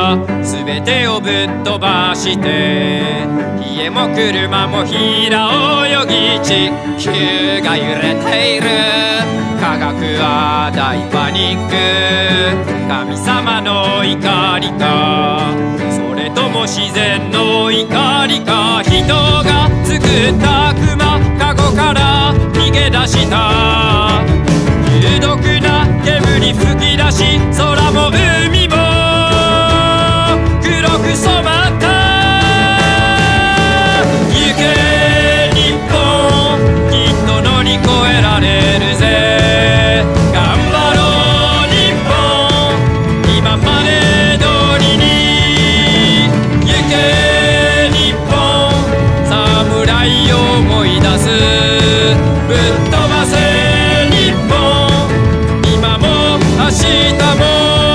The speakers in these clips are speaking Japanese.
は全てをぶっ飛ばして家も車も平泳ぎ地球が揺れている科学は大パニック神様の怒りかそれとも自然の怒りか人が作った熊カゴから逃げ出した有毒な煙吹き出し空も海も黒く染まった行け日本きっと乗り越えられるぜ頑張ろう日本今まで通りに行け日本侍を思い出すぶっ飛ばせ日本今も明日も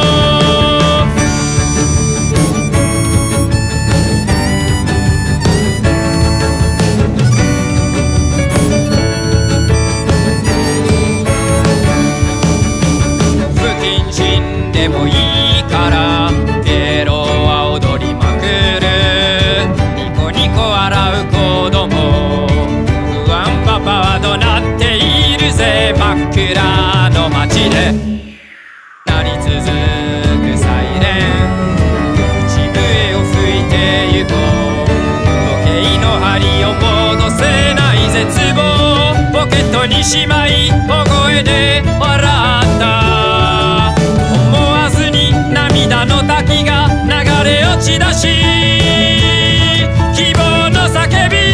不謹慎でもいいからゲロは踊りまくるニコニコ笑う子供不安パパは怒鳴っているぜ真っ暗の街で鳴り続くサイレン口笛を吹いてゆこう時計の針を戻せない絶望ポケットにしまい大声で笑った思わずに涙の滝が流れ落ち出し希望の叫び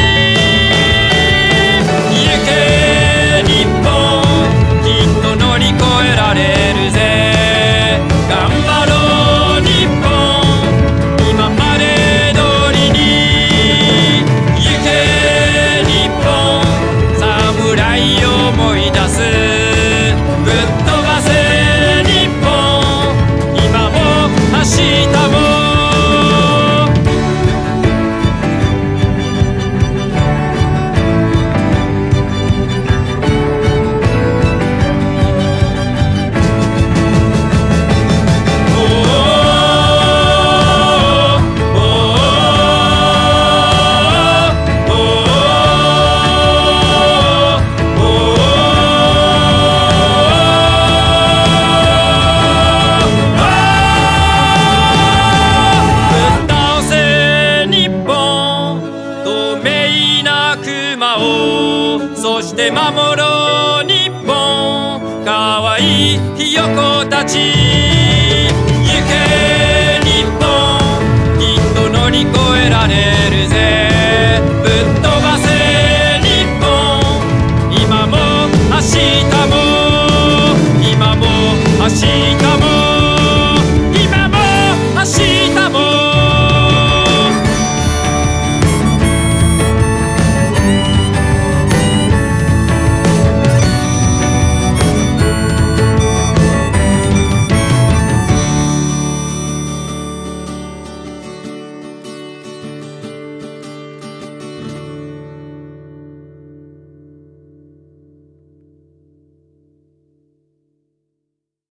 行け日本きっと乗り越えられるぜ頑張ろう日本今まで通りに行け日本侍を思い出すぶっ飛ばせ日本今も明日もそして守ろう